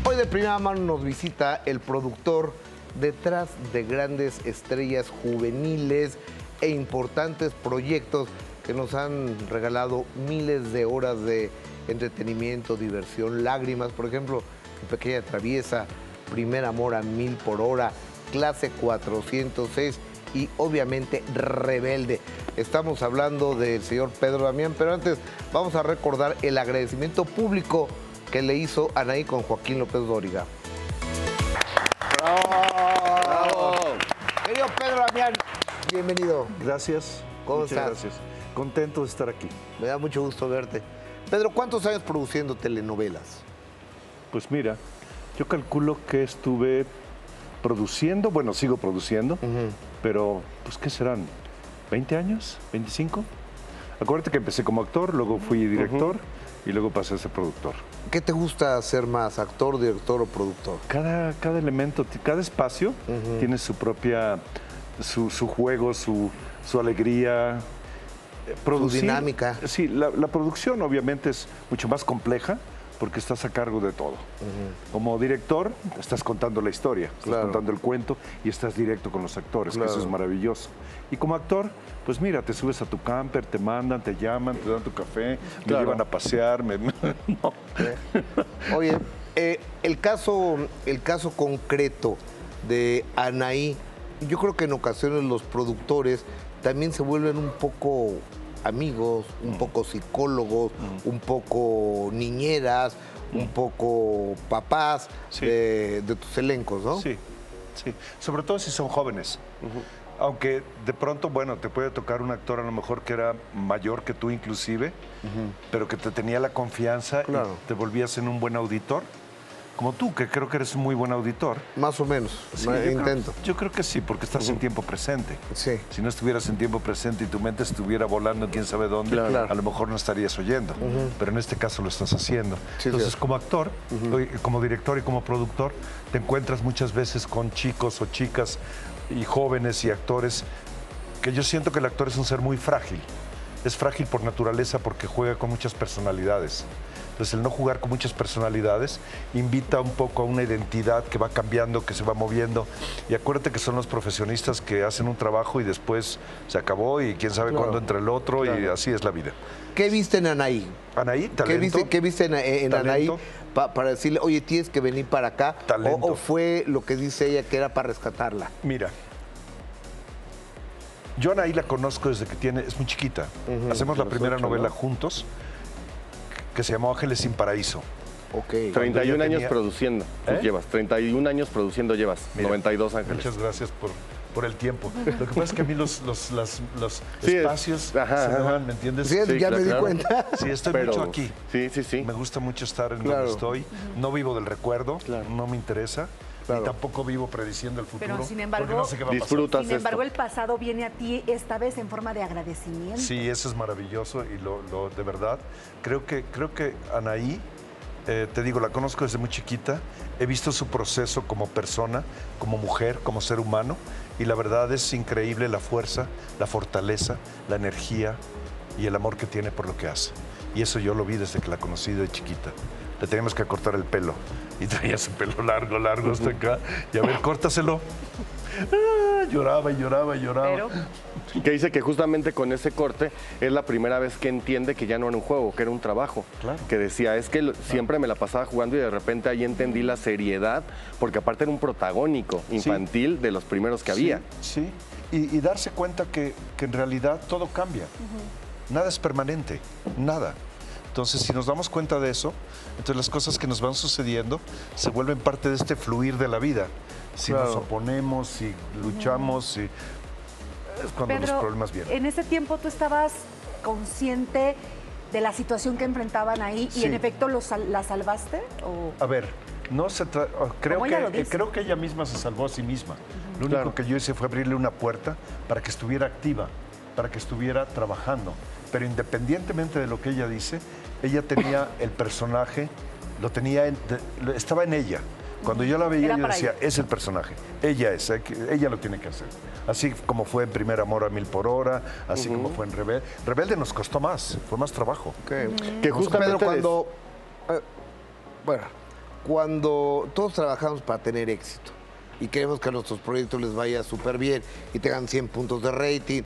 Hoy de primera mano nos visita el productor detrás de grandes estrellas juveniles e importantes proyectos que nos han regalado miles de horas de entretenimiento, diversión, lágrimas. Por ejemplo, Mi Pequeña Traviesa, Primer Amor a 1000 por hora, Clase 406 y obviamente Rebelde. Estamos hablando del señor Pedro Damián, pero antes vamos a recordar el agradecimiento público que le hizo Anaí con Joaquín López Dóriga. ¡Bravo! Querido Pedro Damián, bienvenido. Gracias. ¿Cómo Muchas estás? gracias. Contento de estar aquí. Me da mucho gusto verte. Pedro, ¿cuántos años produciendo telenovelas? Pues mira, yo calculo que estuve produciendo, bueno, sigo produciendo, pero pues ¿qué serán? ¿20 años? ¿25? Acuérdate que empecé como actor, luego fui director y luego pasé a ser productor. ¿Qué te gusta ser más, actor, director o productor? Cada elemento, cada espacio tiene su propia, su juego, su alegría. Su dinámica. Sí, la producción obviamente es mucho más compleja porque estás a cargo de todo. Como director, estás contando la historia, estás contando el cuento y estás directo con los actores, que eso es maravilloso. Y como actor, pues mira, te subes a tu camper, te mandan, te llaman, te dan tu café, me llevan a pasear. No. Oye, el caso concreto de Anaí, yo creo que en ocasiones los productores también se vuelven un poco amigos, un poco psicólogos, un poco niñeras, un poco papás de tus elencos, ¿no? Sí, sí. Sobre todo si son jóvenes. Aunque de pronto, bueno, te puede tocar un actor a lo mejor que era mayor que tú inclusive, pero que te tenía la confianza y te volvías en un buen auditor. Como tú, que creo que eres un muy buen auditor. Más o menos, Sí, intento. Yo creo que sí, porque estás en tiempo presente. Sí. Si no estuvieras en tiempo presente y tu mente estuviera volando quién sabe dónde, a lo mejor no estarías oyendo. Pero en este caso lo estás haciendo. Sí, Entonces, sí. como actor, como director y como productor, te encuentras muchas veces con chicos o chicas y jóvenes y actores que yo siento que el actor es un ser muy frágil. Es frágil por naturaleza porque juega con muchas personalidades. Entonces, el no jugar con muchas personalidades invita un poco a una identidad que va cambiando, que se va moviendo. Y acuérdate que son los profesionistas que hacen un trabajo y después se acabó y quién sabe cuándo entra el otro y así es la vida. ¿Qué viste en Anaí? Anaí, talento. ¿Qué viste en Anaí Talento. para decirle, oye, tienes que venir para acá? Talento. ¿O fue lo que dice ella que era para rescatarla? Mira, yo a Anaí la conozco desde que es muy chiquita. Hacemos la primera novela juntos, que se llamó Ángeles sin Paraíso. Ok. 31 años tenía- produciendo, llevas. 31 años produciendo llevas. Mira, 92 Ángeles. Muchas gracias por el tiempo. Lo que pasa es que a mí los Sí, espacios se me van, ¿me entiendes? Sí, ya me di cuenta. Sí, estoy Pero- mucho aquí. Sí. Me gusta mucho estar en donde estoy. No vivo del recuerdo, no me interesa. Y tampoco vivo prediciendo el futuro. Pero, sin embargo, porque no sé qué va a pasar. disfrutas Sin embargo, esto. el pasado viene a ti esta vez en forma de agradecimiento. Sí, eso es maravilloso y de verdad, creo que Anaí, te digo, la conozco desde muy chiquita, he visto su proceso como persona, como mujer, como ser humano y la verdad es increíble la fuerza, la fortaleza, la energía y el amor que tiene por lo que hace. Y eso yo lo vi desde que la conocí de chiquita. Le teníamos que cortar el pelo y traía su pelo largo hasta acá y a ver, córtaselo. Lloraba. Pero Que dice que justamente con ese corte es la primera vez que entiende que ya no era un juego, que era un trabajo. Claro. Que decía, es que siempre me la pasaba jugando y de repente ahí entendí la seriedad, porque aparte era un protagónico infantil de los primeros que había. Sí, y darse cuenta que en realidad todo cambia. Nada es permanente, nada. Entonces, si nos damos cuenta de eso, entonces las cosas que nos van sucediendo se vuelven parte de este fluir de la vida. Si nos oponemos, si luchamos, si... es cuando Pedro, los problemas vienen. en ese tiempo tú estabas consciente de la situación que enfrentaban ahí y Sí. en efecto la salvaste. ¿O? A ver, no se creo Como ella lo que dice. creo que ella misma se salvó a sí misma. Lo único que yo hice fue abrirle una puerta para que estuviera activa, para que estuviera trabajando. Pero independientemente de lo que ella dice, ella tenía el personaje, estaba en ella. Cuando yo la veía, Era yo para decía, ella. es el personaje. Ella es, ella lo tiene que hacer. Así como fue en Primer Amor a 1000 por hora, así como fue en Rebelde. Rebelde nos costó más, fue más trabajo. Que Pedro, justamente cuando... bueno, cuando todos trabajamos para tener éxito y queremos que a nuestros proyectos les vaya súper bien y tengan 100 puntos de rating